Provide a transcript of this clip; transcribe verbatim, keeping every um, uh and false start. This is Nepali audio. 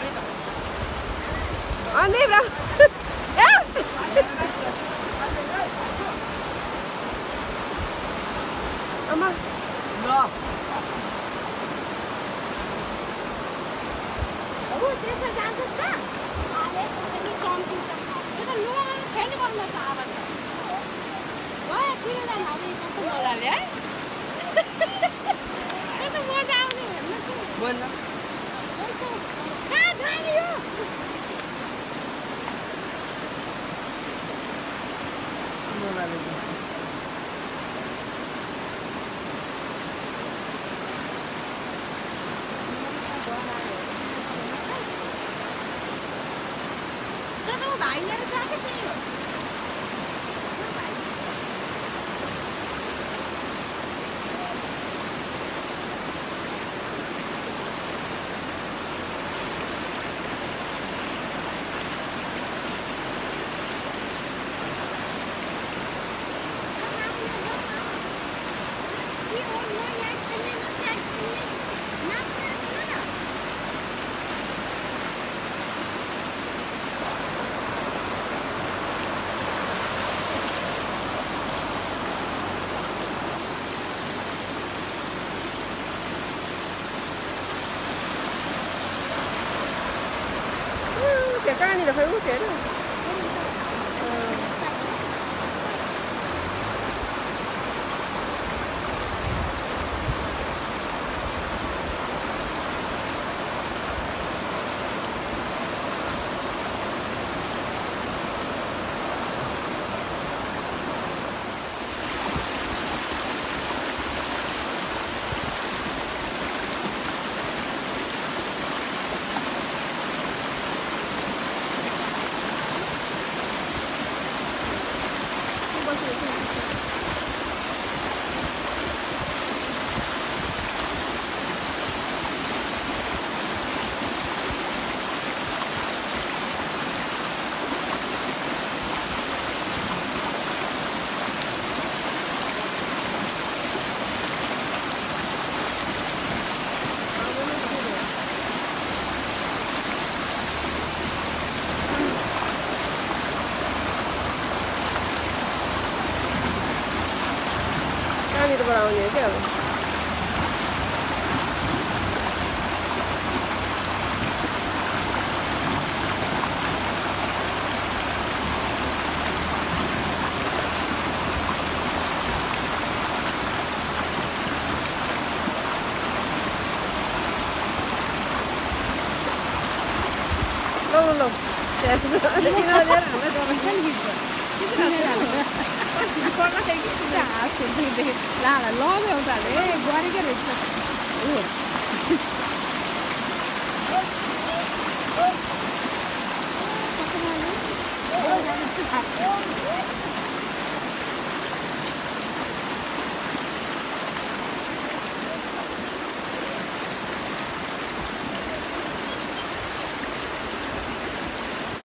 Andei pra... Ama... Não. Oh, त्यसो जान्छस् त? अरे पनि कम्ती छ। त्यो त लुगामा फेरि बस्न छ अब त। गयो किन जानु अब यो कस्तो मजाले है? त्यो त मजा आउने हेर्नु त। बोल न। कहाँ छ नि यो? मोबाइल भाइ लिएर जाके त्यही हो। Cái cái này là phải uống sữa đó. Ini बनाउने क्या अब लो लो लो किन हो यार हामीलाई डराउँछ नि पर्न चाहिँ के हाँस हुन्छ ला ला लग्यो उताले गरेकै रहेछ